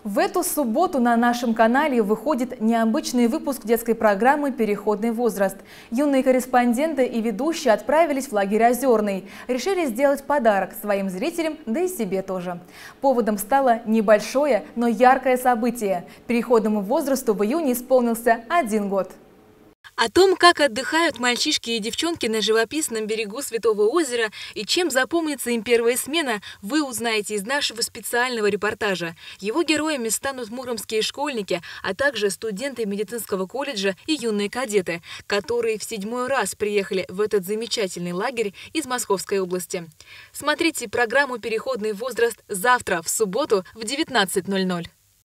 В эту субботу на нашем канале выходит необычный выпуск детской программы «Переходный возраст». Юные корреспонденты и ведущие отправились в лагерь Озерный. Решили сделать подарок своим зрителям, да и себе тоже. Поводом стало небольшое, но яркое событие. Переходному возрасту в июне исполнился 1 год. О том, как отдыхают мальчишки и девчонки на живописном берегу Святого озера и чем запомнится им первая смена, вы узнаете из нашего специального репортажа. Его героями станут муромские школьники, а также студенты медицинского колледжа и юные кадеты, которые в 7-й раз приехали в этот замечательный лагерь из Московской области. Смотрите программу «Переходный возраст» завтра, в субботу, в 19:00.